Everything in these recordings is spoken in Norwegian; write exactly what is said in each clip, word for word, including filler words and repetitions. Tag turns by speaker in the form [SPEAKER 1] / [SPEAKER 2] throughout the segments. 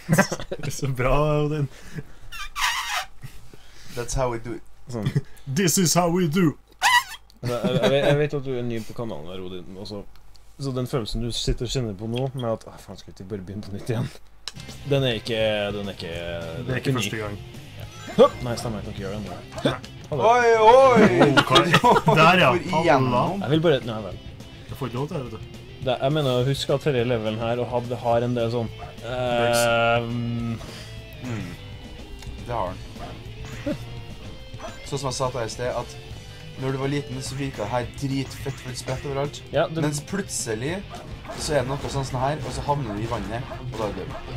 [SPEAKER 1] Så bra, Odin.
[SPEAKER 2] That's how we do it.
[SPEAKER 3] Sånn.
[SPEAKER 1] This is how we do.
[SPEAKER 3] Jeg, jeg, jeg vet at du er ny på kanalen her, Odin. Også. Så den følelsen du sitter og kjenner på nå, med at ah, faen, skal vi bare begynne på nytt igjen? Den er ikke Den er ikke Den
[SPEAKER 1] Det er ikke første
[SPEAKER 3] ny.
[SPEAKER 1] gang.
[SPEAKER 3] Ja. Nei, stemmer, jeg kan ikke gjøre det nå.
[SPEAKER 2] Oi, oi!
[SPEAKER 1] Der, ja.
[SPEAKER 2] Igjennom.
[SPEAKER 3] Jeg vil bare Nei vel.
[SPEAKER 1] Jeg får ikke lov til det, vet du.
[SPEAKER 3] Det, jeg mener, husk at denne levelen her og had, har en del sånn uh,
[SPEAKER 2] mm. Det har den. Sånn som jeg sa til deg i sted, at når du var liten, så virket det her dritfett for et sprett overalt.
[SPEAKER 3] ja, det,
[SPEAKER 2] Mens plutselig så er det noe sånn sånn her, og så havner du i vannet, og da er det død.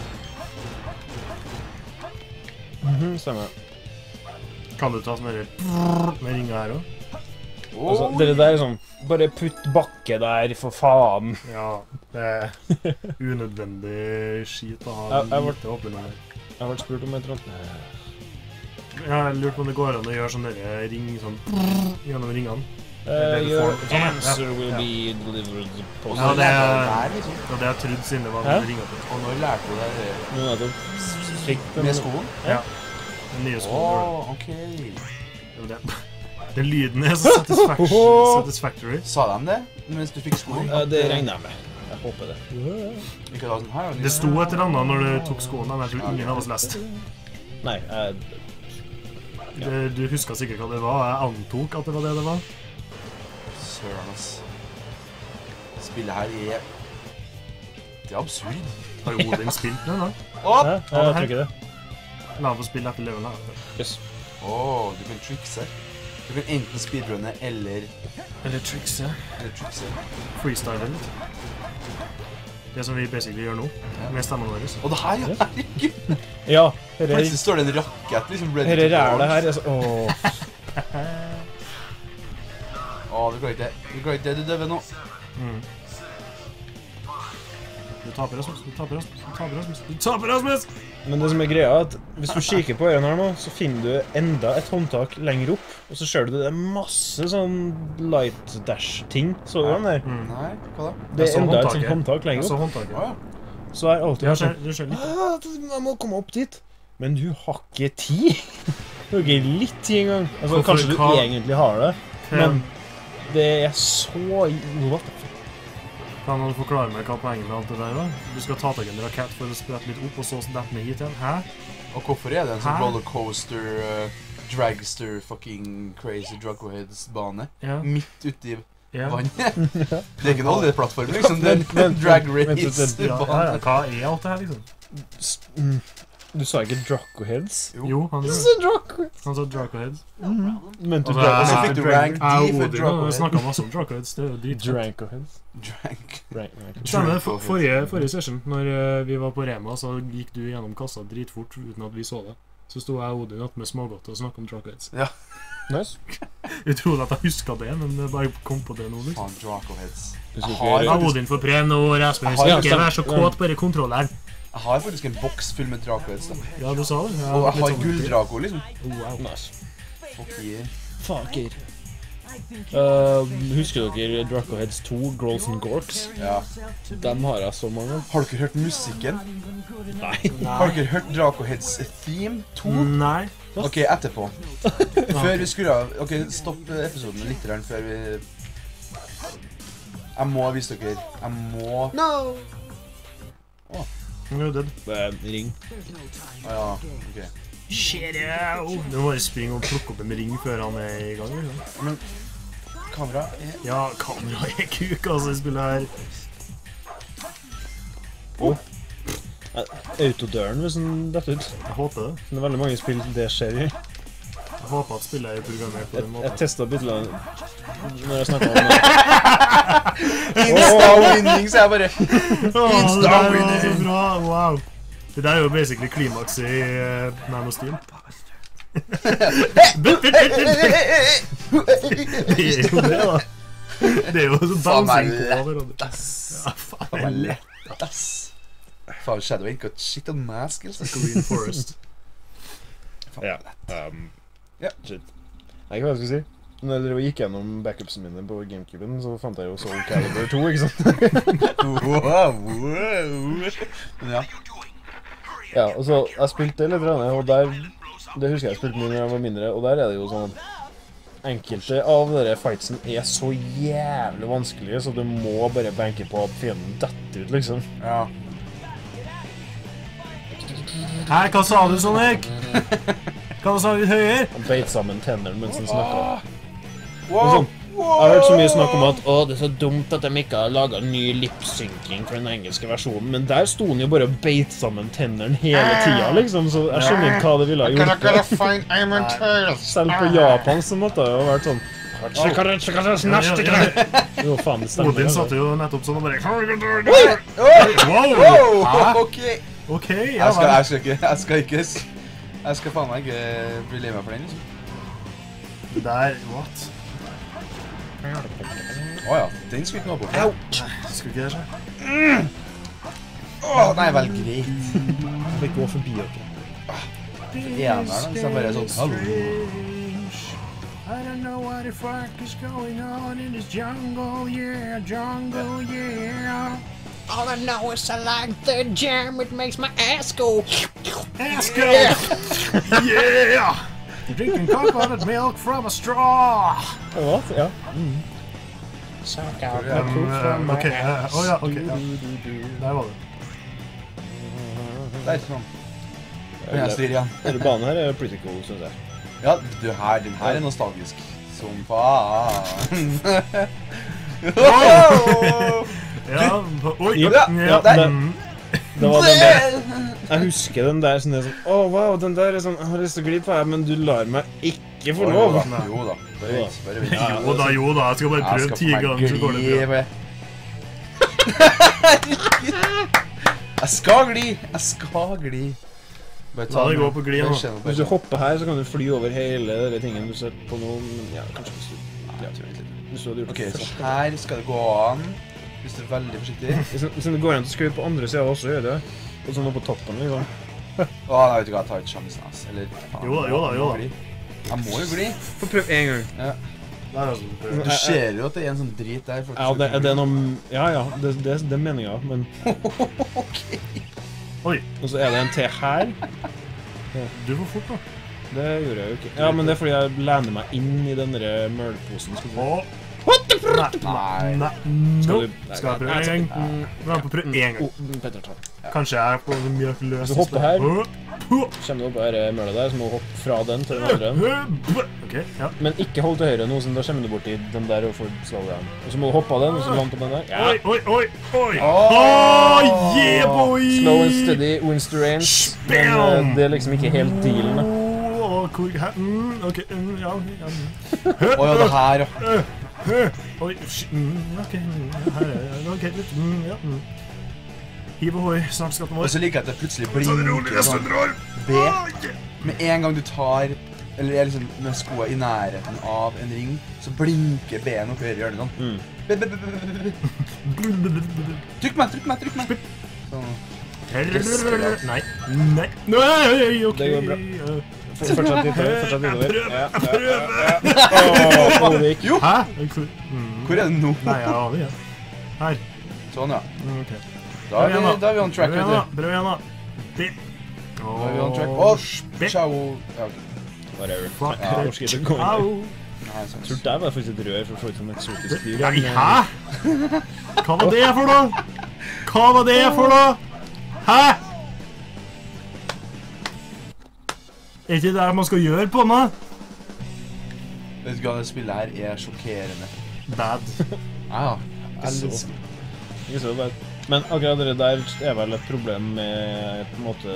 [SPEAKER 3] mhm, stemmer.
[SPEAKER 1] Kan du ta sånn der med ringer her også?
[SPEAKER 3] Altså, det der er sånn bare putt bakke der, for faen.
[SPEAKER 1] Ja, det er unødvendig skit å ha
[SPEAKER 3] Jeg- jeg var-
[SPEAKER 1] lite åpning der.
[SPEAKER 3] Jeg har vært spurt om et eller annet.
[SPEAKER 1] Ja, jeg lurte på om det går an å gjøre sånn der ring sånn gjennom ringene.
[SPEAKER 3] Uh,
[SPEAKER 1] du
[SPEAKER 3] your
[SPEAKER 1] får- sånn, ja.
[SPEAKER 3] answer will
[SPEAKER 1] Ja.
[SPEAKER 3] be delivered post.
[SPEAKER 1] Ja, det er
[SPEAKER 2] Der, liksom.
[SPEAKER 1] det, er det jeg trodde siden det var
[SPEAKER 3] Hæ?
[SPEAKER 1] noen ringer til.
[SPEAKER 2] Og når lærte du deg det?
[SPEAKER 3] Nå er det fikk den
[SPEAKER 2] Med skoen?
[SPEAKER 1] Ja. Den nye
[SPEAKER 2] Åh,
[SPEAKER 1] skolen.
[SPEAKER 2] ok.
[SPEAKER 1] Det, det. Den lyden er så satisfaction, satisfactory.
[SPEAKER 2] Sa de det mens du fikk skoen?
[SPEAKER 3] Ja, det regner jeg med. Jeg håper det.
[SPEAKER 2] Ikke da sånn her?
[SPEAKER 1] Det sto et eller annet når du tok skoene, men jeg tror ingen av oss leste.
[SPEAKER 3] Nei, jeg,
[SPEAKER 1] Det- Du husker sikkert hva det var. Jeg antok at det var det det var.
[SPEAKER 2] Søren, ass. Spillet her er... Det er absurd.
[SPEAKER 1] Har Odin spilt det da?
[SPEAKER 2] Åh!
[SPEAKER 3] Hæ? jeg tror ikke det.
[SPEAKER 1] La ham få spille etter levelen her.
[SPEAKER 3] Yes.
[SPEAKER 2] Åh, du kan trickse. Du kan enten speedrunne eller,
[SPEAKER 1] Eller tricks, ja.
[SPEAKER 2] eller trickse.
[SPEAKER 1] Freestyle litt. Det som vi basically gjør nå, med stemmene våre.
[SPEAKER 2] Og det her, ja, herregud!
[SPEAKER 3] Ja, her er,
[SPEAKER 2] Plutselig står det en rakett, liksom. ready
[SPEAKER 3] her
[SPEAKER 2] to
[SPEAKER 3] er
[SPEAKER 2] launch.
[SPEAKER 3] rælet her. Altså, åh.
[SPEAKER 2] Åh, du klarer ikke det. Du klarer ikke det, du døver nå.
[SPEAKER 1] Mm. Du taper, Rasmus. Du taper, Rasmus. Du taper, Rasmus. Du taper, Rasmus!
[SPEAKER 3] Men det som er greia er at hvis du kikker på øynene her nå, så finner du enda et håndtak lenger opp, og så ser du det er masse sånn light dash-ting. Så du den der?
[SPEAKER 1] Mm.
[SPEAKER 2] Nei, hva da?
[SPEAKER 3] Det
[SPEAKER 1] Jeg så
[SPEAKER 3] er enda et sånt
[SPEAKER 1] håndtaket.
[SPEAKER 3] håndtak
[SPEAKER 1] Jeg
[SPEAKER 3] lenger
[SPEAKER 1] så
[SPEAKER 3] opp.
[SPEAKER 1] håndtaket.
[SPEAKER 2] Åh, ja.
[SPEAKER 3] Så er alltid
[SPEAKER 1] Ja,
[SPEAKER 3] vært
[SPEAKER 1] skjer,
[SPEAKER 3] sånn,
[SPEAKER 1] det skjer litt.
[SPEAKER 3] «Ah, jeg må komme opp dit. Men du har ikke tid. Du har ikke litt tid engang. Altså,
[SPEAKER 1] Hvorfor
[SPEAKER 3] kanskje du
[SPEAKER 1] kan-
[SPEAKER 3] egentlig har det, men det er så... What the fuck?
[SPEAKER 1] Kan du forklare meg hva poenget med alt det der da? Du skal ta tak i en rakett for å sprette litt opp, og så dette ned hit igjen. Hæ?
[SPEAKER 2] Og hvorfor er det en sånn
[SPEAKER 1] Hæ?
[SPEAKER 2] rollercoaster, uh, dragster, fucking crazy drugheads-bane?
[SPEAKER 1] Ja.
[SPEAKER 2] Midt ute i
[SPEAKER 1] Ja.
[SPEAKER 2] vannet? Det er ikke en oljeplattform, liksom. Det er
[SPEAKER 3] Vent,
[SPEAKER 2] en
[SPEAKER 3] vent,
[SPEAKER 2] drag
[SPEAKER 3] vent, vent, vent.
[SPEAKER 1] Ja, ja,
[SPEAKER 2] race-bane.
[SPEAKER 1] hva er alt det her, liksom?
[SPEAKER 3] S- mm. Du sa ikke Dracoheads?
[SPEAKER 1] Jo, han,
[SPEAKER 3] Så Dracoheads.
[SPEAKER 1] han sa Dracoheads.
[SPEAKER 3] Men du
[SPEAKER 1] Og så
[SPEAKER 2] Og så
[SPEAKER 1] Ja,
[SPEAKER 2] fikk du
[SPEAKER 3] Dracoheads.
[SPEAKER 2] rank
[SPEAKER 1] Jeg
[SPEAKER 2] D
[SPEAKER 1] og
[SPEAKER 2] for
[SPEAKER 1] Odin har
[SPEAKER 2] drughead.
[SPEAKER 1] snakket masse om Dracoheads, det er jo dritfett.
[SPEAKER 3] Dracoheads.
[SPEAKER 2] Drank.
[SPEAKER 3] Right, right.
[SPEAKER 1] Stemmer det, for, forrige, forrige session, når eh, vi var på Rema, så gikk du gjennom kassa dritfort uten at vi så det. Så sto jeg og Odin opp med smågodt og snakket om Dracoheads.
[SPEAKER 3] Nice.
[SPEAKER 1] Utrolig at jeg husket det, men jeg bare kom på det nå, liksom.
[SPEAKER 2] Faen, Dracoheads.
[SPEAKER 3] Du skal
[SPEAKER 2] Har-
[SPEAKER 1] Ja,
[SPEAKER 3] ikke...
[SPEAKER 1] Odin får prøve nå, Rasmus.
[SPEAKER 2] Jeg har-
[SPEAKER 1] Ikke vær så kåt på det kontrolleren.
[SPEAKER 2] Jeg har faktisk en boks full med Dracoheads, da.
[SPEAKER 1] Ja, du sa det. Ja,
[SPEAKER 2] Og jeg
[SPEAKER 1] litt
[SPEAKER 2] har
[SPEAKER 1] sånn-
[SPEAKER 2] gulldrako, liksom.
[SPEAKER 1] Oh, wow.
[SPEAKER 3] Nice.
[SPEAKER 2] Fuck yeah.
[SPEAKER 3] Fuck it. Uh, husker dere Dracoheads to, Grolls and Gorks?
[SPEAKER 2] Ja.
[SPEAKER 3] Dem har jeg så mange av.
[SPEAKER 2] Har dere hørt musikken?
[SPEAKER 3] Nei.
[SPEAKER 2] Har dere hørt Dracoheads Theme to?
[SPEAKER 1] Nei.
[SPEAKER 2] Ok, etterpå. Før vi skulle ha... Ok, stopp episoden litt grann før vi... Jeg må vise dere. Jeg må...
[SPEAKER 3] No!
[SPEAKER 1] Nå er du død.
[SPEAKER 3] Uh, ring.
[SPEAKER 2] Ah, ja, ok.
[SPEAKER 1] Shit, ja. Du må bare springe og plukke opp en ring før han er i gang. Liksom.
[SPEAKER 2] Men... Kamera er...
[SPEAKER 1] Ja, kameraet er kuk, altså, i spillet her.
[SPEAKER 3] Oh. Autodøren hvis den detter ut.
[SPEAKER 1] Jeg håper det.
[SPEAKER 3] Det er veldig mange spill det skjer i.
[SPEAKER 1] Jeg håper at spillet er programmert på
[SPEAKER 3] Jeg,
[SPEAKER 1] den
[SPEAKER 3] jeg
[SPEAKER 1] måten.
[SPEAKER 3] testet bitte litt når jeg snakket om det.
[SPEAKER 2] Insta-winning, så jeg bare...
[SPEAKER 1] Åh, det der var så
[SPEAKER 2] Insta-winning!
[SPEAKER 1] bra, wow. Det der er jo basically klimaks i uh, Man of Steel. Det er jo det, da. Det er jo så
[SPEAKER 2] Faen meg
[SPEAKER 1] bouncing på
[SPEAKER 2] lett,
[SPEAKER 1] hverandre.
[SPEAKER 2] ass.
[SPEAKER 1] Ja, faen
[SPEAKER 2] Faen
[SPEAKER 1] meg
[SPEAKER 2] meg
[SPEAKER 1] lett.
[SPEAKER 2] lett, ass. Faen, Shadow ain't got shit on my skills.
[SPEAKER 1] Green Forest.
[SPEAKER 2] Faen,
[SPEAKER 3] Ja.
[SPEAKER 2] lett.
[SPEAKER 3] Um,
[SPEAKER 2] Ja.
[SPEAKER 3] Shit. Jeg vet ikke hva jeg skal si. Når jeg gikk gjennom backupsene mine på Gamecuben, så fant jeg jo Soul Calibur to, ikke sant?
[SPEAKER 2] Wow, wow. Men ja.
[SPEAKER 3] Ja, og så jeg spilte litt, og der, det husker jeg spilte mye når jeg var mindre, og der er det jo sånn, enkelte av dere fightsen er så jævlig vanskelige, så du må bare banke på at fienden detter ut, liksom.
[SPEAKER 2] Ja.
[SPEAKER 1] Hei, hva sa du, Sonic? Hva sa du høyere?
[SPEAKER 3] Han beit sammen tennene mens han snakket.
[SPEAKER 2] Wow,
[SPEAKER 3] sånn.
[SPEAKER 2] wow.
[SPEAKER 3] Jeg har hørt så mye snakk om at å, det er så dumt at de ikke har laget en ny lip-synking for den engelske versjonen, men der sto han jo bare og beit sammen tennene hele tiden, liksom, så jeg skjønner ikke hva det ville ha gjort. Selv på Japan så måtte det jo ha vært sånn jo, faen, det stemmer.
[SPEAKER 1] Odin satt jo nettopp sånn og bare
[SPEAKER 2] Wow! Ok.
[SPEAKER 1] Ok, ja
[SPEAKER 2] Jeg skal,
[SPEAKER 1] vel.
[SPEAKER 2] jeg skal ikke, jeg skal ikke, s- jeg skal faen meg ikke bli lei meg for den, liksom.
[SPEAKER 1] Der, what?
[SPEAKER 2] Åja, den skulle ikke noe på.
[SPEAKER 1] Nei, skulle ikke det skje?
[SPEAKER 2] Åh, nei, vel greit.
[SPEAKER 3] Jeg vil gå forbi dere.
[SPEAKER 2] Eneren, så er bare sånn, hallo.
[SPEAKER 1] I don't know what the fuck is going on in this jungle, yeah, jungle, yeah.
[SPEAKER 4] All I know is I like the jam, it makes my ass go.
[SPEAKER 1] Let's go! Yeah! Drinking coconut milk from a straw.
[SPEAKER 3] Hva? Ja.
[SPEAKER 4] Suck out
[SPEAKER 2] Ja,
[SPEAKER 4] the poop
[SPEAKER 1] Um,
[SPEAKER 4] from my
[SPEAKER 1] ok, ja,
[SPEAKER 4] ass.
[SPEAKER 1] oh, ja, ok, ja. Der var det.
[SPEAKER 2] Der, sånn. Den jeg styrer igjen.
[SPEAKER 3] Denne banen her er pretty cool, synes jeg.
[SPEAKER 2] Ja, du her, den her er nostalgisk. Som faen. Wow!
[SPEAKER 1] Ja, oi,
[SPEAKER 3] Jep,
[SPEAKER 2] ja,
[SPEAKER 1] ja,
[SPEAKER 2] der.
[SPEAKER 1] mm.
[SPEAKER 3] Det var den der. Jeg husker den der sånn, det er sånn, åh, wow, den der er sånn, jeg har lyst til å glippe her, men du lar meg ikke få lov.
[SPEAKER 2] Jo da, jo da. Bare vent, bare vent.
[SPEAKER 1] Jo da, jo da, jeg skal bare
[SPEAKER 2] Jeg
[SPEAKER 1] prøve
[SPEAKER 2] skal
[SPEAKER 1] ti
[SPEAKER 2] få meg
[SPEAKER 1] ganger, så går det bra.
[SPEAKER 2] Jeg skal gli, jeg skal gli. Bare
[SPEAKER 1] La det gå på gli nå.
[SPEAKER 2] Bare kjenn- bare
[SPEAKER 3] Hvis du
[SPEAKER 2] kjenn.
[SPEAKER 3] hopper her, så kan du fly over hele de tingen du ser på nå, men ja, kanskje hvis du,
[SPEAKER 2] Nei, jeg tror ikke det.
[SPEAKER 3] hvis du hadde gjort
[SPEAKER 2] Ok,
[SPEAKER 3] det
[SPEAKER 2] så
[SPEAKER 3] først.
[SPEAKER 2] her skal det gå an. Hvis du er veldig forsiktig.
[SPEAKER 3] Hvis, hvis det går an til å skru på andre siden også, gjør det. Og sånn oppe på toppen, liksom.
[SPEAKER 2] Å, nei, vet du hva, jeg tar ikke sjansen, ass. Eller, faen,
[SPEAKER 1] Jo da, jo da, jo da.
[SPEAKER 2] Jeg må gli. Jeg må jo gli.
[SPEAKER 3] Få prøve en gang.
[SPEAKER 2] Ja.
[SPEAKER 1] Der, altså.
[SPEAKER 2] Du ser jo at det er en sånn drit der. for at
[SPEAKER 3] Ja,
[SPEAKER 2] du
[SPEAKER 3] det,
[SPEAKER 2] skal
[SPEAKER 3] det er
[SPEAKER 2] gli.
[SPEAKER 3] noe, ja, ja, det, det, det er meningen, men...
[SPEAKER 1] Oi,
[SPEAKER 3] Og så er det en til her.
[SPEAKER 1] du var fort da.
[SPEAKER 3] Det gjorde jeg jo ikke. Ja, men det er fordi jeg lener meg inn i den der mølposen. Skal vi se.
[SPEAKER 1] Åh.
[SPEAKER 2] Nei.
[SPEAKER 1] Nei,
[SPEAKER 3] Skal
[SPEAKER 1] no.
[SPEAKER 3] du-
[SPEAKER 1] Skal jeg prøve en gang? Nå må jeg prøve en gang.
[SPEAKER 3] Oh, Petter tar.
[SPEAKER 1] Kanskje jeg er på mjøk løs.
[SPEAKER 3] Så hopper her.
[SPEAKER 1] Åh, åh,
[SPEAKER 3] Kommer du opp på denne mølet der, så må du hoppe fra den til den andre.
[SPEAKER 1] åh, ok, ja.
[SPEAKER 3] Men ikke hold til høyre nå, siden da kommer du bort i den der og får slow down. Og så må du hoppe av den, og så lande på den der. Ja.
[SPEAKER 1] Oi, oi, oi, oi.
[SPEAKER 2] Åh.
[SPEAKER 1] Åh, yeah, boy!
[SPEAKER 3] Slow and steady, wins the range. Men
[SPEAKER 1] Bam!
[SPEAKER 3] eh, det er liksom ikke helt dealen, da.
[SPEAKER 1] Åh, hvor, her, mm, ok, mm, ja, ja. mm.
[SPEAKER 2] Å ja, det her, ja.
[SPEAKER 1] Oi, shit, mm, ok, mm, her er det, ok, litt, mm, ja, mm. Hiv ohoi, snart skatten vår.
[SPEAKER 2] Og så liker jeg at det plutselig
[SPEAKER 1] Ta det rolig,
[SPEAKER 2] blinker
[SPEAKER 1] jeg
[SPEAKER 2] sånn
[SPEAKER 1] støtter
[SPEAKER 2] B. Med en gang du tar, eller er liksom med skoa i nærheten av en ring, så blinker B-en oppe i hjørnet sånn.
[SPEAKER 3] Mm.
[SPEAKER 2] B, B, B, B, B, B. Trykk meg, trykk meg, trykk meg. Sånn.
[SPEAKER 1] Nei, nei, nei, ok.
[SPEAKER 3] Det går bra.
[SPEAKER 1] eh,
[SPEAKER 3] Fortsett litt fortsett litt over.
[SPEAKER 1] Jeg
[SPEAKER 3] Ja,
[SPEAKER 1] prøver,
[SPEAKER 3] ja,
[SPEAKER 1] jeg prøver.
[SPEAKER 3] ja. Åh, det gikk.
[SPEAKER 2] Jo,
[SPEAKER 1] Hæ? Hvor mm,
[SPEAKER 2] hvor er det nå?
[SPEAKER 1] Nei, jeg aner ikke. Her.
[SPEAKER 2] Sånn, ja.
[SPEAKER 1] Mm, ok.
[SPEAKER 2] Da er vi, da er vi on track,
[SPEAKER 1] Prøv igjen
[SPEAKER 2] vet
[SPEAKER 1] da,
[SPEAKER 2] du.
[SPEAKER 1] prøv igjen da. Det.
[SPEAKER 2] Da er vi on track.
[SPEAKER 1] Åh,
[SPEAKER 2] Åh,
[SPEAKER 1] spett.
[SPEAKER 2] ciao. Ja, ok.
[SPEAKER 3] Whatever.
[SPEAKER 1] Fuck
[SPEAKER 3] Nei, jeg orker ikke å gå inn.
[SPEAKER 1] Au.
[SPEAKER 2] Nei, sånn.
[SPEAKER 3] Jeg tror der var det faktisk et rør for å få ut som et eksotisk dyr.
[SPEAKER 1] Nei,
[SPEAKER 3] men, eh,
[SPEAKER 1] hæ? Hva var det for noe? Hva var det for noe? Hæ? Er ikke det man skal gjøre på meg?
[SPEAKER 2] Vet du hva, det spillet her er sjokkerende.
[SPEAKER 1] Bad.
[SPEAKER 2] Ja,
[SPEAKER 3] Så.
[SPEAKER 2] elsker.
[SPEAKER 3] Ikke så bad. Men akkurat det der er vel et problem med på en måte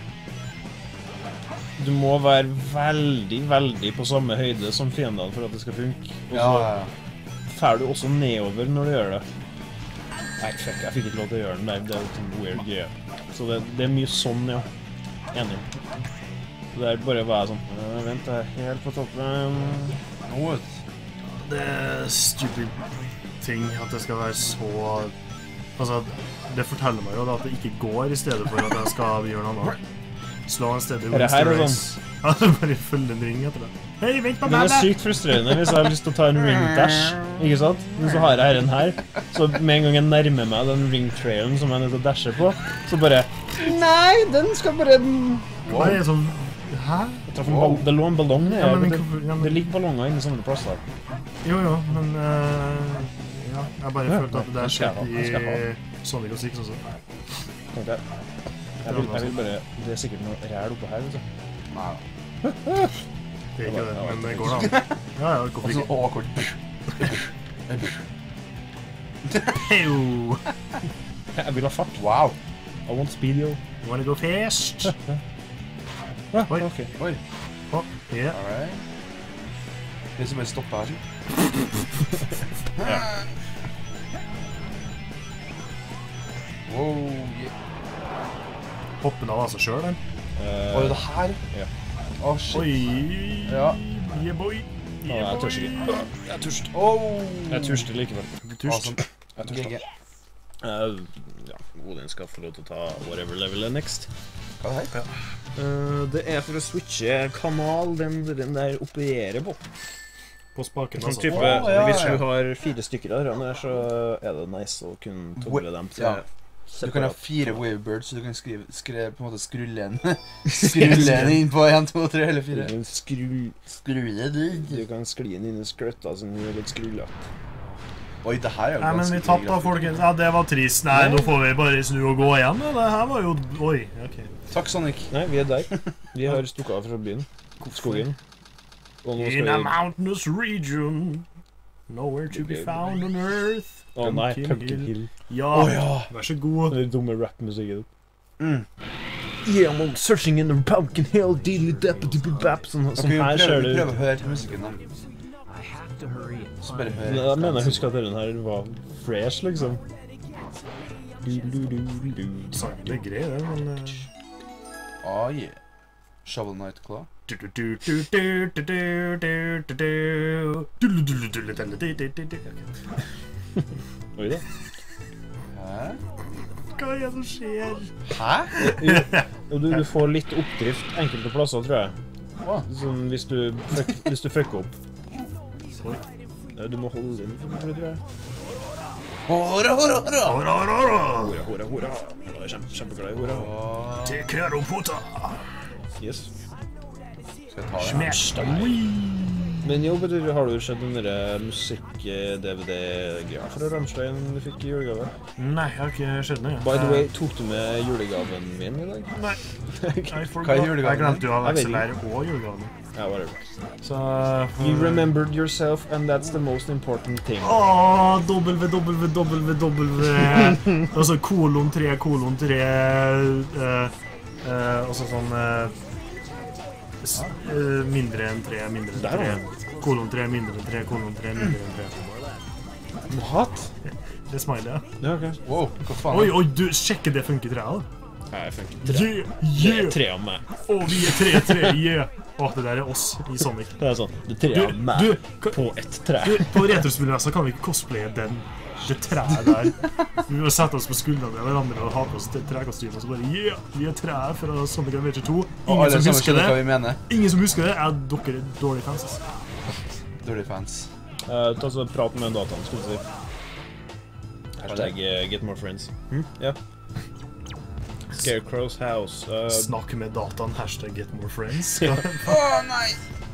[SPEAKER 3] Du må være veldig, veldig på samme høyde som fiendene for at det skal funke. Og
[SPEAKER 2] Ja,
[SPEAKER 3] så
[SPEAKER 2] ja, ja.
[SPEAKER 3] fær du også nedover når du gjør det. Nei, fuck, jeg fikk ikke lov til å gjøre den der. Det er litt sånn weird greie. Så det, det er mye sånn, ja. Enig. Så det er bare å være sånn øh, vent, jeg er helt på toppen.
[SPEAKER 2] Nå, vet du.
[SPEAKER 1] Det er stupid ting at det skal være så... Altså, det forteller meg jo da at det ikke går i stedet for at jeg skal gjøre noe annet. Slå en stedet
[SPEAKER 3] Er det her og
[SPEAKER 1] race. Ja, det bare følger en ring etter det. Hei, vent på
[SPEAKER 3] Men det
[SPEAKER 1] meg!
[SPEAKER 3] er sykt frustrerende hvis jeg har lyst til å ta en ring dash, ikke sant? Men så har jeg her en her, så med en gang jeg nærmer meg den ring trailen som jeg er nødt til å dashe på, så bare Nei, den skal bare...
[SPEAKER 1] Hva er det sånn... Hæ?
[SPEAKER 3] Jeg traff en ball... Det lå en ballong her.
[SPEAKER 1] Ja, men
[SPEAKER 3] det,
[SPEAKER 1] hvorfor- ja, men-
[SPEAKER 3] det ligger ballonger inne i sånne plasser.
[SPEAKER 1] Jo, jo, men... eh, ja, jeg bare
[SPEAKER 3] Ja,
[SPEAKER 1] følte at det
[SPEAKER 3] den
[SPEAKER 1] er
[SPEAKER 3] skal jeg
[SPEAKER 1] skjedd
[SPEAKER 3] ha, den skal jeg
[SPEAKER 1] i Sonic og Six også.
[SPEAKER 3] Tenkte jeg. Jeg vil, jeg vil bare... Det er sikkert noe ræl oppe her, liksom.
[SPEAKER 2] Nei.
[SPEAKER 1] Det er ikke det, men det går da. Ja, ja, hvorfor
[SPEAKER 2] Og så
[SPEAKER 1] ikke?
[SPEAKER 2] awkward.
[SPEAKER 1] Pew!
[SPEAKER 3] Jeg vil ha fart.
[SPEAKER 2] Wow.
[SPEAKER 3] I want speed, yo.
[SPEAKER 1] You wanna go fast?
[SPEAKER 3] Ja,
[SPEAKER 1] Oi.
[SPEAKER 3] ok.
[SPEAKER 2] Oi.
[SPEAKER 1] Oh, yeah.
[SPEAKER 2] Alright. Det er som bare stopper her, sånn. Wow, yeah.
[SPEAKER 1] Hoppen av av seg selv, den.
[SPEAKER 3] Eh,
[SPEAKER 2] Oi, det her?
[SPEAKER 3] Ja.
[SPEAKER 2] Åh, shit.
[SPEAKER 1] Oi!
[SPEAKER 2] Ja.
[SPEAKER 1] Yeah, boy!
[SPEAKER 3] Nå,
[SPEAKER 1] Yeah,
[SPEAKER 3] jeg tør
[SPEAKER 1] boy!
[SPEAKER 3] ikke. Jeg tørst.
[SPEAKER 2] Oh.
[SPEAKER 3] Jeg tørster likevel.
[SPEAKER 1] Du turst.
[SPEAKER 2] Awesome.
[SPEAKER 3] Jeg tørst.
[SPEAKER 2] G G.
[SPEAKER 3] Uh, ja, Odin skal få lov til å ta whatever level er next.
[SPEAKER 2] Hva er det her?
[SPEAKER 3] Uh, det er for å switche kanal den, den der opererer på.
[SPEAKER 1] På spaken,
[SPEAKER 3] Sånn
[SPEAKER 1] altså.
[SPEAKER 3] type,
[SPEAKER 2] Å, ja,
[SPEAKER 3] hvis
[SPEAKER 2] ja.
[SPEAKER 3] du har fire stykker der, her, så er det nice å kunne togle dem til
[SPEAKER 2] Ja. Du kan ha
[SPEAKER 3] separat.
[SPEAKER 2] fire wavebirds, så du kan skrive, skrive på en måte skrulle en skrulle en inn på en, to, tre eller
[SPEAKER 3] Du
[SPEAKER 2] fire.
[SPEAKER 3] kan skru...
[SPEAKER 2] Skrulle du.
[SPEAKER 3] Du kan skli den inn i skrøtta som er litt skrullete.
[SPEAKER 2] Oi, det her er jo
[SPEAKER 1] Nei, men vi
[SPEAKER 2] ganske
[SPEAKER 1] tappte da,
[SPEAKER 2] grafikk.
[SPEAKER 1] folkens. Ja, det var trist. Nei, nå får vi bare snu og gå igjen. Ja. Det her var jo... Oi, ok.
[SPEAKER 2] Takk, Sonic.
[SPEAKER 3] Nei, vi er der. Vi har stukket av fra byen. Skogen. Og nå
[SPEAKER 1] In a
[SPEAKER 3] skal vi...
[SPEAKER 1] mountainous region, nowhere to be found on earth.
[SPEAKER 3] Å nei,
[SPEAKER 1] Pumpkin
[SPEAKER 3] Pumpkin
[SPEAKER 1] Hill.
[SPEAKER 3] Hill.
[SPEAKER 1] Ja,
[SPEAKER 2] Å, ja.
[SPEAKER 1] vær så god.
[SPEAKER 3] Den dumme rap-musikken.
[SPEAKER 2] Mm.
[SPEAKER 3] Yeah, I'm searching in the Pumpkin Hill, diddly dappity bap. Sånn, sånn
[SPEAKER 2] Ok,
[SPEAKER 3] her
[SPEAKER 2] prøv,
[SPEAKER 3] ser det
[SPEAKER 2] prøv å
[SPEAKER 3] ut.
[SPEAKER 2] høre musikken da. Så bare hør.
[SPEAKER 3] Jeg mener, jeg husker at den her var fresh, liksom. Du, du, du, du, du.
[SPEAKER 1] Sangen er grei, det, men... eh,
[SPEAKER 2] Ah, yeah. Shovel Knight Claw.
[SPEAKER 1] du- du- du- du- du- du- du- du- du- du. Du- du- du- du- du- du- du- du- du- du.
[SPEAKER 3] Oi da.
[SPEAKER 2] Hæ?
[SPEAKER 1] Hva er det som skjer?
[SPEAKER 2] Hæ?
[SPEAKER 3] Og du, du får litt oppdrift enkelte plasser, tror jeg.
[SPEAKER 2] Hva?
[SPEAKER 3] Sånn hvis du, fuck, hvis du fucker opp.
[SPEAKER 1] Oi.
[SPEAKER 3] Ja, du må holde inn, tror jeg.
[SPEAKER 2] Hora, hora, hora!
[SPEAKER 1] Hora, hora, hora.
[SPEAKER 3] Hora, hora, hora. Jeg er kjempe, kjempeglad i hora.
[SPEAKER 2] Åh.
[SPEAKER 1] Til Kræropota.
[SPEAKER 3] Yes.
[SPEAKER 2] Skal jeg ta det?
[SPEAKER 1] Smash.
[SPEAKER 3] Men jo, betyr, har du sett den der musikk-D V D-greia fra Rammstein du fikk i julegave?
[SPEAKER 1] Nei, jeg har ikke skjedd noe.
[SPEAKER 3] By the way, tok du med julegaven min i dag?
[SPEAKER 1] Nei.
[SPEAKER 2] Hva
[SPEAKER 1] Jeg
[SPEAKER 2] er julegaven?
[SPEAKER 1] Jeg glemte jo å ha
[SPEAKER 3] Jeg vet
[SPEAKER 1] vekselær og julegaven.
[SPEAKER 3] Ja, whatever.
[SPEAKER 1] Så... for-
[SPEAKER 3] You remembered yourself, and that's the most important thing.
[SPEAKER 1] Åh, W, W, W, W. Altså kolon tre, kolon tre, eh, eh, altså sånn, eh, s- eh, mindre enn tre, mindre enn
[SPEAKER 3] Der var
[SPEAKER 1] tre,
[SPEAKER 3] den.
[SPEAKER 1] kolon tre, mindre enn tre, kolon tre, mindre enn tre.
[SPEAKER 3] What?
[SPEAKER 1] Det er smiley, ja.
[SPEAKER 3] Ja, ok.
[SPEAKER 2] Wow, hva faen?
[SPEAKER 1] Oi, oi, du, sjekke det funker tre, da.
[SPEAKER 3] Nei, jeg funker tre.
[SPEAKER 1] Yeah,
[SPEAKER 3] Det er
[SPEAKER 1] yeah.
[SPEAKER 3] tre av meg.
[SPEAKER 1] Åh, vi er tre, tre, yeah. Åh, det der er oss i Sonic.
[SPEAKER 3] Det er sånn, det er tre
[SPEAKER 1] Du,
[SPEAKER 3] av meg
[SPEAKER 1] du, ka-
[SPEAKER 3] på ett tre.
[SPEAKER 1] du, på retrospillmessa kan vi ikke cosplaye den, det treet der. Vi må sette oss på skuldrene av hverandre og ha på oss det trekostymet, og så bare, yeah, vi er treet fra Sonic Adventure to.
[SPEAKER 2] Og
[SPEAKER 1] Ingen
[SPEAKER 2] alle
[SPEAKER 1] som
[SPEAKER 2] sammen
[SPEAKER 1] husker
[SPEAKER 2] skjønner hva
[SPEAKER 1] det.
[SPEAKER 2] vi mener.
[SPEAKER 1] Ingen som husker det, er dere er dårlige fans, altså.
[SPEAKER 2] Dirty fans.
[SPEAKER 3] Uh, ta så prat med dataen, skulle jeg si. Hashtag uh, get more friends. Hm? Ja. Scarecrow's house. Uh,
[SPEAKER 1] Snakk med dataen, hashtag get more friends.
[SPEAKER 2] Åh, nei!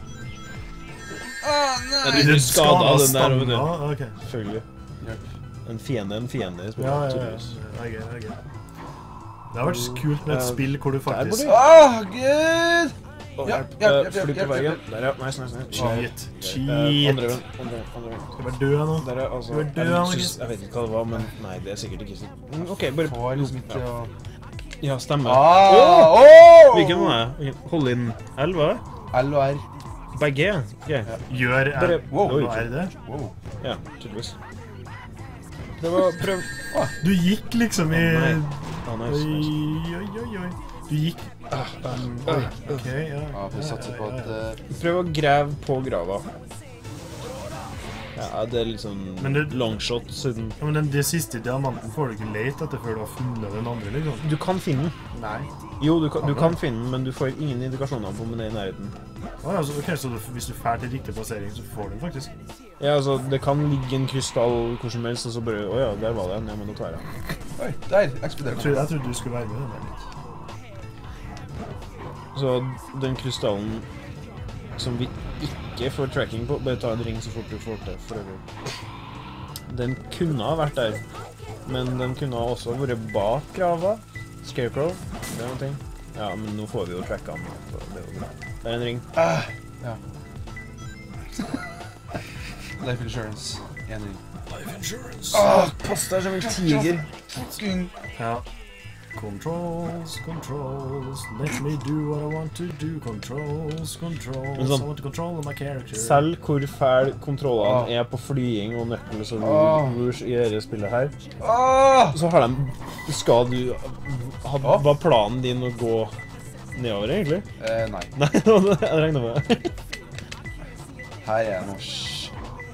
[SPEAKER 2] Åh,
[SPEAKER 3] Ja,
[SPEAKER 2] nei!
[SPEAKER 3] du- du skadet den der, vet du.
[SPEAKER 1] Ah, ok.
[SPEAKER 3] selvfølgelig.
[SPEAKER 2] Hjelp.
[SPEAKER 3] En fiende, en fiende.
[SPEAKER 1] Ja, ja, ja.
[SPEAKER 3] tydeligvis.
[SPEAKER 1] Ok, ok. Det har vært kult med et
[SPEAKER 3] Uh,
[SPEAKER 1] spill hvor du faktisk...
[SPEAKER 3] burde-
[SPEAKER 2] Åh, gud!
[SPEAKER 3] Å,
[SPEAKER 2] Ja,
[SPEAKER 3] hjelp.
[SPEAKER 2] ja, ja,
[SPEAKER 3] Uh,
[SPEAKER 2] ja,
[SPEAKER 3] Flytt
[SPEAKER 2] ja,
[SPEAKER 3] på veggen.
[SPEAKER 2] ja.
[SPEAKER 3] Der, ja. Nice, nice, nice.
[SPEAKER 1] Cheat,
[SPEAKER 3] Uh,
[SPEAKER 1] cheat.
[SPEAKER 3] andre veien, andre veien, andre veien.
[SPEAKER 1] Skal være død nå.
[SPEAKER 3] Der, ja, altså.
[SPEAKER 1] Du er død,
[SPEAKER 3] jeg,
[SPEAKER 1] Alex.
[SPEAKER 3] synes, jeg vet ikke hva det var, men nei, det er sikkert ikke sikkert. Mm, OK, bare
[SPEAKER 2] Får liksom ikke å...
[SPEAKER 3] Ja, stemmer.
[SPEAKER 2] Ah,
[SPEAKER 3] Åh!
[SPEAKER 2] åh!
[SPEAKER 3] Hvilken var jeg? Hold inn L, hva?
[SPEAKER 2] L og R.
[SPEAKER 3] Begge? OK.
[SPEAKER 1] Gjør...
[SPEAKER 3] Bare-
[SPEAKER 2] Wow,
[SPEAKER 1] Hva er det?
[SPEAKER 2] Wow.
[SPEAKER 3] Ja, tydeligvis. Prøv å prøv.
[SPEAKER 1] Du gikk liksom i...
[SPEAKER 3] Å, nei. Å,
[SPEAKER 1] Oi,
[SPEAKER 3] nice, nice.
[SPEAKER 1] oi, oi, oi. Du gikk... Um, oi, ok, ja.
[SPEAKER 2] Ja, vi satser på at... eh,
[SPEAKER 3] Prøv å grave på grava. Ja, det er litt sånn
[SPEAKER 1] Men det-
[SPEAKER 3] longshot siden
[SPEAKER 1] Ja, men den, det siste diamanten får du ikke lete etter før du har funnet den andre, liksom.
[SPEAKER 3] Du kan finne den.
[SPEAKER 2] Nei.
[SPEAKER 3] Jo, du kan, du kan finne den, men du får ingen indikasjoner på om den er i nærheten.
[SPEAKER 1] Ah, altså, ok, så du, hvis du fær til riktig plassering, så får du den faktisk.
[SPEAKER 3] Ja, altså, det kan ligge en krystall hvor som helst, og så bare Å ja, der var det en. Ja, men da tar jeg den.
[SPEAKER 2] Oi, der
[SPEAKER 1] Jeg
[SPEAKER 2] eksploderte
[SPEAKER 1] tror,
[SPEAKER 2] den.
[SPEAKER 1] jeg trodde du skulle være med den der litt.
[SPEAKER 3] Så den krystallen som vi ikke får tracking på, bare ta en ring så fort du får det for øvrig. Den kunne ha vært der, men den kunne også vært bak grava. Scarecrow, det er noe ting. Ja, men nå får vi jo tracka den, så det er jo bra. Det er en ring.
[SPEAKER 2] Ah, ja. Life insurance. En ring.
[SPEAKER 1] Life insurance.
[SPEAKER 2] Ah,
[SPEAKER 3] Poster som en tiger.
[SPEAKER 2] fucking...
[SPEAKER 1] Ja. Controls, controls, let me do what I want to do. Controls, controls,
[SPEAKER 3] Men sånn-
[SPEAKER 1] I want to control my character.
[SPEAKER 3] Selv hvor fæl kontrollene er på flying og knuckles og
[SPEAKER 2] Ah.
[SPEAKER 3] rouge i dette spillet her,
[SPEAKER 2] Ah!
[SPEAKER 3] så har de... Skal du... Ha,
[SPEAKER 2] Ah.
[SPEAKER 3] var planen din å gå nedover, egentlig?
[SPEAKER 2] Eh, nei.
[SPEAKER 3] Nei, det var det jeg regnet med.
[SPEAKER 2] Her er jeg nå. Shh.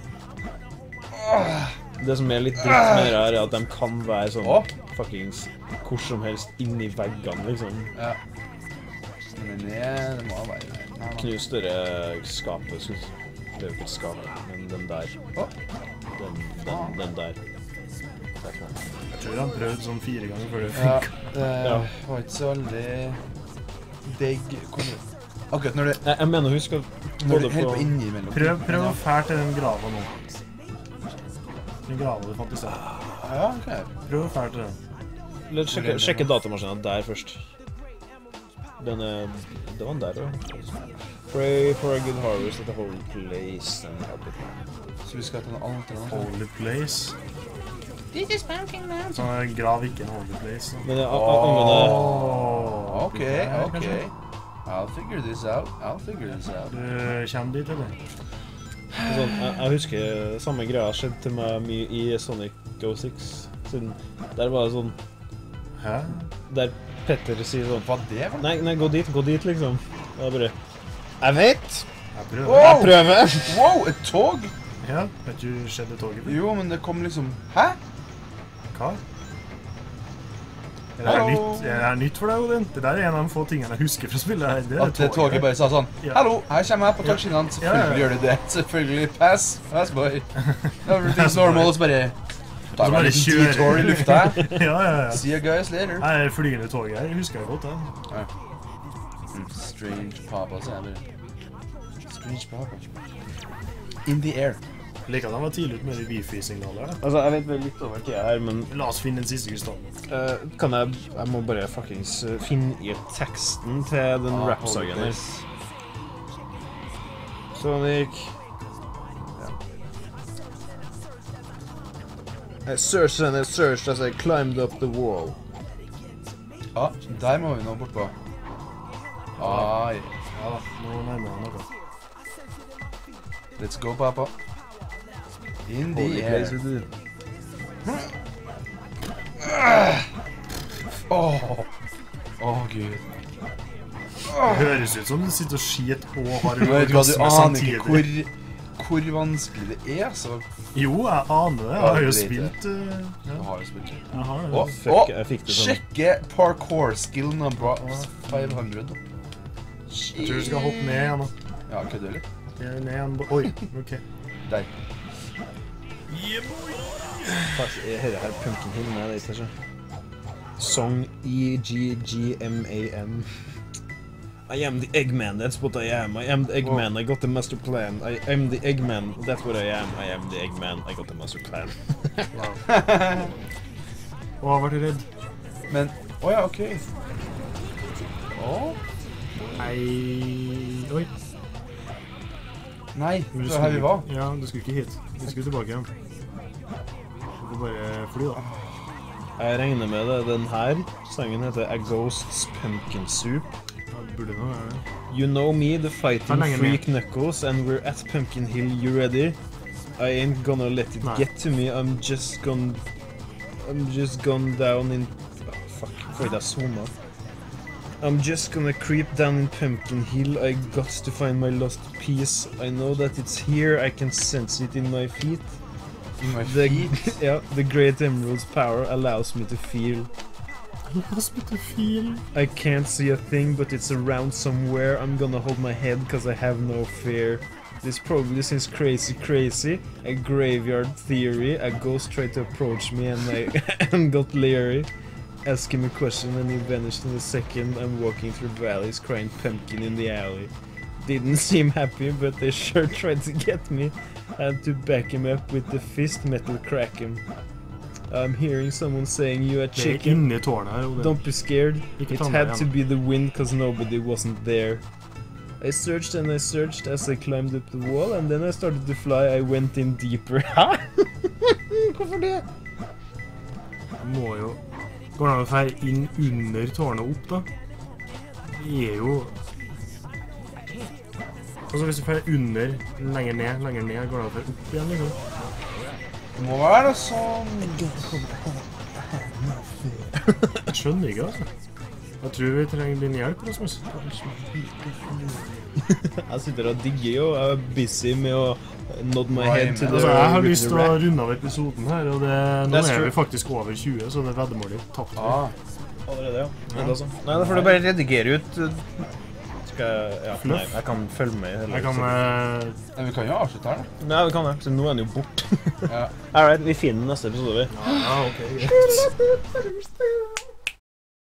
[SPEAKER 2] Ah!
[SPEAKER 3] Det som er litt dritt med det her, er at de kan være sånn
[SPEAKER 2] Å.
[SPEAKER 3] fuckings hvor som helst inni veggene, liksom.
[SPEAKER 2] Ja. Men ned, det må være der. Nei, nei.
[SPEAKER 3] Knus dere skapet, synes jeg. Det er jo ikke et skap, men den der.
[SPEAKER 2] Å.
[SPEAKER 3] Den, den, den der. Der tror jeg.
[SPEAKER 1] Jeg tror han prøvde sånn fire ganger før det
[SPEAKER 2] Ja,
[SPEAKER 1] funket.
[SPEAKER 2] det
[SPEAKER 3] Ja.
[SPEAKER 2] var ikke så veldig digg. Akkurat når det,
[SPEAKER 3] Jeg, jeg mener, husk at
[SPEAKER 2] når
[SPEAKER 3] både
[SPEAKER 2] det helt
[SPEAKER 3] på...
[SPEAKER 2] på innimellom.
[SPEAKER 1] Prøv, prøv å fære til den grava nå. Den grava du fant i sted.
[SPEAKER 2] Ja, ok.
[SPEAKER 1] Prøv å fære til den.
[SPEAKER 3] La oss sjekke, sjekke datamaskinen der først. Den er... Det var den der, da. Pray for a good harvest at the whole place. and help it.
[SPEAKER 2] Så vi skal til noe annet eller noe.
[SPEAKER 1] Holy place.
[SPEAKER 4] This is Pumpkin Mountain.
[SPEAKER 1] Så er grav ikke en holy place.
[SPEAKER 3] Men det er a- a- angående...
[SPEAKER 1] Åh,
[SPEAKER 2] Ok,
[SPEAKER 1] her,
[SPEAKER 2] ok.
[SPEAKER 1] kanskje?
[SPEAKER 2] I'll figure this out. I'll figure this out.
[SPEAKER 1] Du kommer dit, eller?
[SPEAKER 3] Sånn, jeg, jeg husker samme greia skjedde til meg mye i Sonic oh six. Siden der var det sånn...
[SPEAKER 1] Hæ?
[SPEAKER 3] Der Petter sier sånn...
[SPEAKER 2] Hva det var?
[SPEAKER 3] Nei, nei, gå dit, gå dit, liksom. Og jeg bare... Jeg vet!
[SPEAKER 1] Jeg prøver.
[SPEAKER 2] Wow!
[SPEAKER 3] Jeg prøver!
[SPEAKER 2] Wow, et tog?
[SPEAKER 1] Ja, vet du skjedde toget? før?
[SPEAKER 2] Jo, men det kom liksom... Hæ?
[SPEAKER 1] Hva? Er det her
[SPEAKER 2] Hallo?
[SPEAKER 1] nytt, er det her nytt for deg, Odin? Det der er en av de få tingene jeg husker fra spillet her. Det er
[SPEAKER 2] At det toget bare sa sånn,
[SPEAKER 1] Ja.
[SPEAKER 2] hallo, her kommer jeg på togskinnene.
[SPEAKER 1] Ja, ja, ja.
[SPEAKER 2] Selvfølgelig gjør det det. Selvfølgelig. Pass. Pass boy. Everything's normal. Og så bare... Da
[SPEAKER 1] Så
[SPEAKER 2] var
[SPEAKER 1] bare
[SPEAKER 2] det en
[SPEAKER 1] kjører.
[SPEAKER 2] detour i lufta.
[SPEAKER 1] Ja, ja, ja.
[SPEAKER 2] See you guys later.
[SPEAKER 1] Nei, det flygende toget her, husker jeg godt, den.
[SPEAKER 2] Ja. Mm, Strange papa, sier jeg bare. Strange papa. In the air.
[SPEAKER 1] Jeg liker at han var tidlig ut med de wifi-signaler. da.
[SPEAKER 3] Altså, jeg vet vel litt over tida her, men...
[SPEAKER 1] La oss finne den siste krystallen.
[SPEAKER 3] eh, kan jeg... Jeg må bare fuckings eh, finne i teksten til den
[SPEAKER 2] Ah,
[SPEAKER 3] rap-sagen her.
[SPEAKER 2] holy
[SPEAKER 3] Sonic... I searched and I searched as I climbed up the wall.
[SPEAKER 2] Ja, der må vi nå bort på. Ai.
[SPEAKER 1] Ja, nå nærmer han noe.
[SPEAKER 2] Let's go, papa. In
[SPEAKER 3] Holy
[SPEAKER 2] the
[SPEAKER 3] place
[SPEAKER 2] air.
[SPEAKER 3] we do.
[SPEAKER 2] Åh. Åh, Gud.
[SPEAKER 1] Det høres ut som du sitter og skit og har
[SPEAKER 2] Du vet hva, du
[SPEAKER 1] orgasme
[SPEAKER 2] aner ikke
[SPEAKER 1] samtidig.
[SPEAKER 2] hvor, hvor vanskelig det er, så
[SPEAKER 1] Jo, jeg aner det. Jeg har jo
[SPEAKER 2] Ja,
[SPEAKER 1] spilt... uh,
[SPEAKER 2] du
[SPEAKER 1] ja,
[SPEAKER 2] har jo spilt det.
[SPEAKER 1] jeg har det.
[SPEAKER 2] Å,
[SPEAKER 3] Fuck,
[SPEAKER 2] å,
[SPEAKER 3] jeg fikk det sånn.
[SPEAKER 2] sjekke parkour skill number fem hundre.
[SPEAKER 1] Jeg tror du skal hoppe ned igjen nå.
[SPEAKER 2] Ja, kødder du litt?
[SPEAKER 1] Ned igjen. bo- Oi, ok.
[SPEAKER 2] Der.
[SPEAKER 3] Faktisk, dette her Pumpkin Hill med det, ikke? Song E G G M A M. I am the Eggman, that's what I am. I am the Eggman, I got the master plan. I am the Eggman, that's what I am. I am the Eggman, I got the master plan.
[SPEAKER 1] Wow. Å, jeg ble redd.
[SPEAKER 2] Men, å ja, ok. Å?
[SPEAKER 1] Nei... Oi.
[SPEAKER 2] Nei,
[SPEAKER 1] Men
[SPEAKER 2] det var her vi var.
[SPEAKER 1] Ja, du skulle ikke hit. Du skulle tilbake igjen. Du får bare fly, da.
[SPEAKER 3] Jeg regner med det, den her sangen heter A Ghost's Pumpkin Soup.
[SPEAKER 1] Ja, det burde nå være det.
[SPEAKER 3] You know me, the fighting
[SPEAKER 1] Hvor lenge
[SPEAKER 3] freak Knuckles, and we're at Pumpkin Hill, you ready? I ain't gonna let it
[SPEAKER 1] Nei.
[SPEAKER 3] get to me, I'm just gone... I'm just gone down in... Oh, fuck, får jeg da zooma? I'm just gonna creep down in Pumpkin Hill, I got to find my lost piece. I know that it's here, I can sense it in my feet.
[SPEAKER 2] In my
[SPEAKER 3] The,
[SPEAKER 2] feet.
[SPEAKER 3] yeah, the Great Emerald's power allows me to feel.
[SPEAKER 1] Lost me to feel.
[SPEAKER 3] I can't see a thing, but it's around somewhere. I'm gonna hold my head cause I have no fear. This probably seems crazy crazy. A graveyard theory. A ghost tried to approach me and I and got leery. ask him a question and he vanished in a second. I'm walking through valleys crying pumpkin in the alley. Didn't seem happy, but they sure tried to get me. Had to back him up with the fist metal crack him. I'm hearing someone saying you are
[SPEAKER 1] Det er
[SPEAKER 3] chicken.
[SPEAKER 1] inne i tårnet her. og det-
[SPEAKER 3] Don't be scared.
[SPEAKER 1] Ikke
[SPEAKER 3] It
[SPEAKER 1] ta meg
[SPEAKER 3] had
[SPEAKER 1] igjen.
[SPEAKER 3] to be the wind cause nobody wasn't there. I searched and I searched as I climbed up the wall, and then I started to fly. I went in deeper. Hæ? Hvorfor det?
[SPEAKER 1] Må jo... Går det an å fære inn under tårnet opp, da? Det er jo... Altså, hvis du færer under, lenger ned, lenger ned, går det an å fære opp igjen, liksom?
[SPEAKER 2] Det må være noe sånn...
[SPEAKER 1] Jeg skjønner ikke, altså. Jeg tror vi trenger din hjelp, Rasmus.
[SPEAKER 3] Jeg sitter og digger jo. Jeg er busy med å nod my head to the...
[SPEAKER 1] Altså, jeg har
[SPEAKER 3] with
[SPEAKER 1] lyst
[SPEAKER 3] the
[SPEAKER 1] til å
[SPEAKER 3] rack.
[SPEAKER 1] runde av episoden her, og det, nå
[SPEAKER 3] That's
[SPEAKER 1] er
[SPEAKER 3] true.
[SPEAKER 1] vi faktisk over tjue, så det veddemålet tapt.
[SPEAKER 2] Ah,
[SPEAKER 3] Allerede, ja. Ja. Det sånn. Nei, da får du bare redigere ut. uh, Skal jeg... Ja,
[SPEAKER 1] Fluff.
[SPEAKER 3] nei, jeg kan følge med i hele
[SPEAKER 1] Jeg kan...
[SPEAKER 3] sikkert.
[SPEAKER 1] eh,
[SPEAKER 2] men vi kan jo avslutte her, da.
[SPEAKER 3] Nei, vi kan det. Så nå er den jo bort.
[SPEAKER 2] Ja.
[SPEAKER 3] Alright, vi finner neste episode.
[SPEAKER 1] Ja, ok.